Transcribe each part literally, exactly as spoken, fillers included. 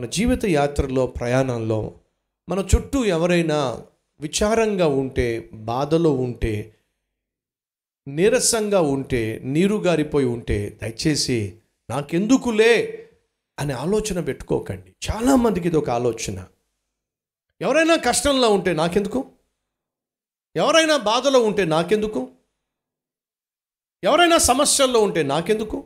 జీవిత యాత్రలో ప్రయాణంలో మన చుట్టూ ఎవరైనా విచారంగా ఉంటే, బాధలో ఉంటే, నీరసంగా ఉంటే, నీరు గారిపోయి ఉంటే దయచేసి నాకెందుకులే అనే ఆలోచన పెట్టుకోకండి. చాలామందికి ఇది ఒక ఆలోచన. ఎవరైనా కష్టంలో ఉంటే నాకెందుకు, ఎవరైనా బాధలో ఉంటే నాకెందుకు, ఎవరైనా సమస్యల్లో ఉంటే నాకెందుకు,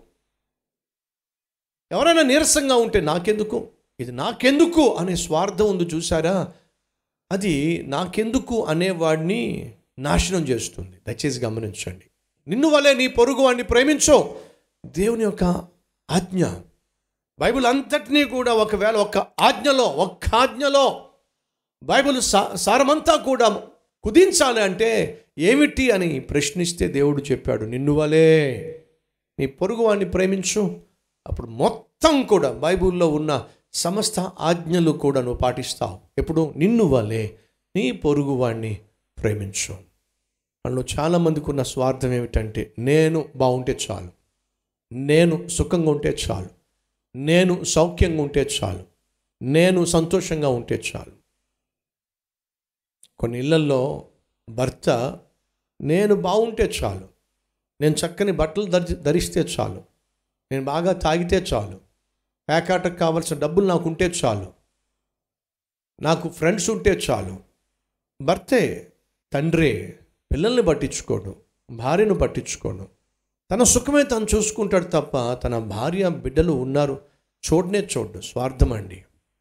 ఎవరైనా నీరసంగా ఉంటే నాకెందుకు, ఇది నాకెందుకు అనే స్వార్థం ఉంది చూసారా, అది నాకెందుకు అనేవాడిని నాశనం చేస్తుంది. దయచేసి గమనించండి. నిన్ను వలె నీ పొరుగు వాడిని ప్రేమించు దేవుని యొక్క ఆజ్ఞ. బైబిల్ అంతటినీ కూడా ఒకవేళ ఒక్క ఆజ్ఞలో ఒక్క ఆజ్ఞలో బైబిల్ సా సారమంతా కూడా కుదించాలి అంటే ఏమిటి అని ప్రశ్నిస్తే దేవుడు చెప్పాడు, నిన్ను వలె నీ పొరుగు వాడిని ప్రేమించు. అప్పుడు మొత్తం కూడా బైబిల్లో ఉన్న సమస్త ఆజ్ఞలు కూడా నువ్వు పాటిస్తావు. ఎప్పుడు? నిన్ను వలె నీ పొరుగు వాడిని ప్రేమించు. అందులో చాలామందికి ఉన్న స్వార్థం ఏమిటంటే, నేను బాగుంటే చాలు, నేను సుఖంగా ఉంటే చాలు, నేను సౌఖ్యంగా ఉంటే చాలు, నేను సంతోషంగా ఉంటే చాలు. కొన్ని ఇళ్లల్లో భర్త నేను బాగుంటే చాలు, నేను చక్కని బట్టలు ధరి ధరిస్తే చాలు, నేను బాగా తాగితే చాలు, పేకాటకు కావాల్సిన డబ్బులు నాకు ఉంటే చాలు, నాకు ఫ్రెండ్స్ ఉంటే చాలు. భర్తే, తండ్రే పిల్లల్ని పట్టించుకోడు, భార్యను పట్టించుకోడు. తన సుఖమే తను చూసుకుంటాడు తప్ప తన భార్య బిడ్డలు ఉన్నారు చూడనే చూడు. స్వార్థం అండి.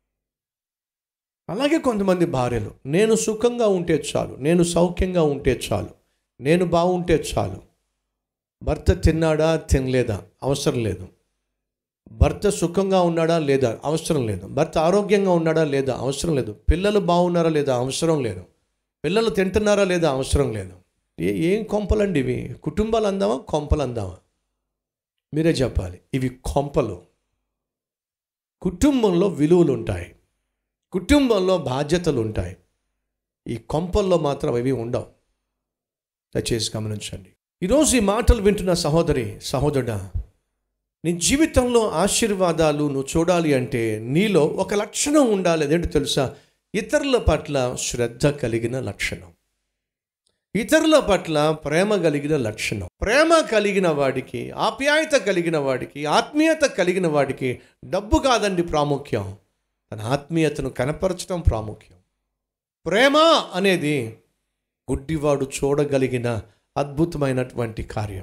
అలాగే కొంతమంది భార్యలు నేను సుఖంగా ఉంటే చాలు, నేను సౌఖ్యంగా ఉంటే చాలు, నేను బాగుంటే చాలు. భర్త తిన్నాడా తినలేదా అవసరం లేదు, భర్త సుఖంగా ఉన్నాడా లేదా అవసరం లేదు, భర్త ఆరోగ్యంగా ఉన్నాడా లేదా అవసరం లేదు, పిల్లలు బాగున్నారా లేదా అవసరం లేదు, పిల్లలు తింటున్నారా లేదా అవసరం లేదు. ఏ ఏం కొంపలండి ఇవి? కుటుంబాలు అందామా కొంపలు అందామా? మీరే చెప్పాలి. ఇవి కొంపలు. కుటుంబంలో విలువలు ఉంటాయి, కుటుంబంలో బాధ్యతలు ఉంటాయి. ఈ కొంపల్లో మాత్రం అవి ఉండవు. దయచేసి గమనించండి. ఈరోజు ఈ మాటలు వింటున్న సహోదరి సహోదరుడా, నీ జీవితంలో ఆశీర్వాదాలు నువ్వు చూడాలి అంటే నీలో ఒక లక్షణం ఉండాలి. అదేంటో తెలుసా? ఇతరుల పట్ల శ్రద్ధ కలిగిన లక్షణం, ఇతరుల పట్ల ప్రేమ కలిగిన లక్షణం. ప్రేమ కలిగిన వాడికి, ఆప్యాయత కలిగిన వాడికి, ఆత్మీయత కలిగిన వాడికి డబ్బు కాదండి ప్రాముఖ్యం, తన ఆత్మీయతను కనపరచడం ప్రాముఖ్యం. ప్రేమ అనేది గుడ్డివాడు చూడగలిగిన అద్భుతమైనటువంటి కార్యం,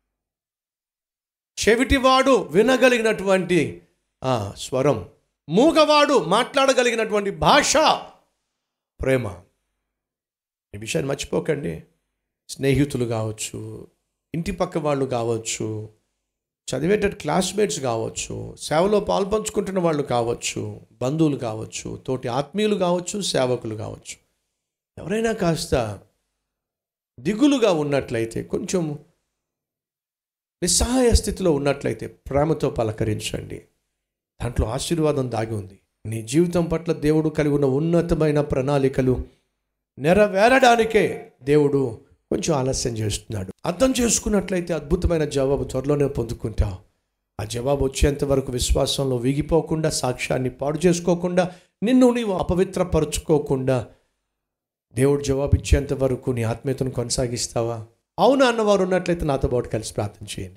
చెవిటివాడు వినగలిగినటువంటి ఆ స్వరం, మూగవాడు మాట్లాడగలిగినటువంటి భాష ప్రేమ. ఈ విషయాన్ని మర్చిపోకండి. స్నేహితులు కావచ్చు, ఇంటి పక్క వాళ్ళు కావచ్చు, చదివేటట్టు క్లాస్మేట్స్ కావచ్చు, సేవలో పాల్పంచుకుంటున్న వాళ్ళు కావచ్చు, బంధువులు కావచ్చు, తోటి ఆత్మీయులు కావచ్చు, సేవకులు కావచ్చు, ఎవరైనా కాస్త దిగులుగా ఉన్నట్లయితే, కొంచెం నిస్సహాయ స్థితిలో ఉన్నట్లయితే ప్రేమతో పలకరించండి. దాంట్లో ఆశీర్వాదం దాగి ఉంది. నీ జీవితం పట్ల దేవుడు కలిగి ఉన్న ఉన్నతమైన ప్రణాళికలు నెరవేరడానికే దేవుడు కొంచెం ఆలస్యం చేస్తున్నాడు. అర్థం చేసుకున్నట్లయితే అద్భుతమైన జవాబు త్వరలోనే పొందుకుంటావు. ఆ జవాబు వచ్చేంత వరకు విశ్వాసంలో వీగిపోకుండా, సాక్ష్యాన్ని పాడు చేసుకోకుండా, నిన్ను నీవు అపవిత్రపరుచుకోకుండా దేవుడు జవాబు ఇచ్చేంత వరకు నీ ఆత్మీయతను కొనసాగిస్తావా? అవునా అన్నవారు ఉన్నట్లయితే నాతో పాటు కలిసి ప్రార్థన చేయండి.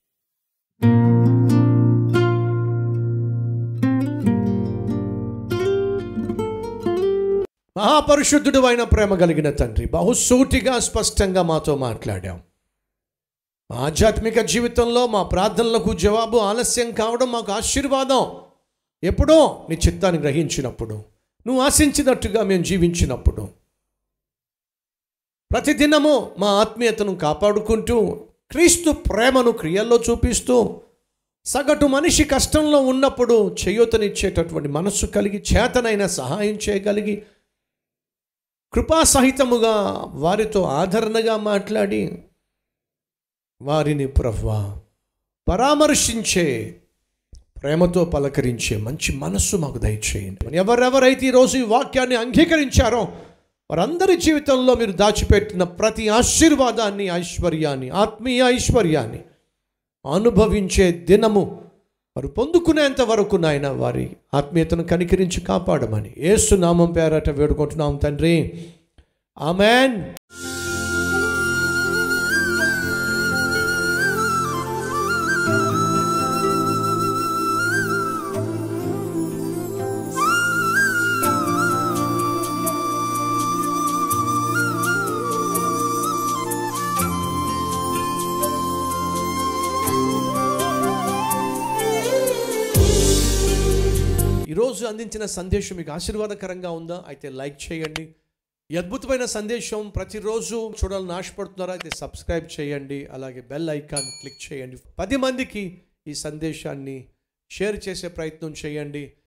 మహాపరిశుద్ధుడు అయిన ప్రేమ కలిగిన తండ్రి, బహుసూటిగా స్పష్టంగా మాతో మాట్లాడాం. మా ఆధ్యాత్మిక జీవితంలో మా ప్రార్థనలకు జవాబు ఆలస్యం కావడం మాకు ఆశీర్వాదం. ఎప్పుడో నీ చిత్తాన్ని గ్రహించినప్పుడు, నువ్వు ఆశించినట్టుగా మేము జీవించినప్పుడు, ప్రతిదినము మా ఆత్మీయతను కాపాడుకుంటూ, క్రీస్తు ప్రేమను క్రియల్లో చూపిస్తూ, సగటు మనిషి కష్టంలో ఉన్నప్పుడు చేయూతనిచ్చేటటువంటి మనస్సు కలిగి, చేతనైన సహాయం చేయగలిగి, కృపాసహితముగా వారితో ఆదరణగా మాట్లాడి, వారిని ప్రభువా పరామర్శించే, ప్రేమతో పలకరించే మంచి మనస్సు మాకు దయచేయండి. ఎవరెవరైతే ఈరోజు ఈ వాక్యాన్ని అంగీకరించారో వారందరి జీవితంలో మీరు దాచిపెట్టిన ప్రతి ఆశీర్వాదాన్ని, ఐశ్వర్యాన్ని, ఆత్మీయ ఐశ్వర్యాన్ని అనుభవించే దినము వారు పొందుకునేంత వరకు నాయన వారి ఆత్మీయతను కనికరించి కాపాడమని యేసు నామం పేరట వేడుకుంటున్నాం తండ్రి, ఆమెన్. ఈరోజు అందించిన సందేశం మీకు ఆశీర్వాదకరంగా ఉందా? అయితే లైక్ చేయండి. ఈ అద్భుతమైన సందేశం ప్రతిరోజు చూడాలని ఆశపడుతున్నారా? అయితే సబ్స్క్రైబ్ చేయండి. అలాగే బెల్ ఐకాన్ క్లిక్ చేయండి. పది మందికి ఈ సందేశాన్ని షేర్ చేసే ప్రయత్నం చేయండి.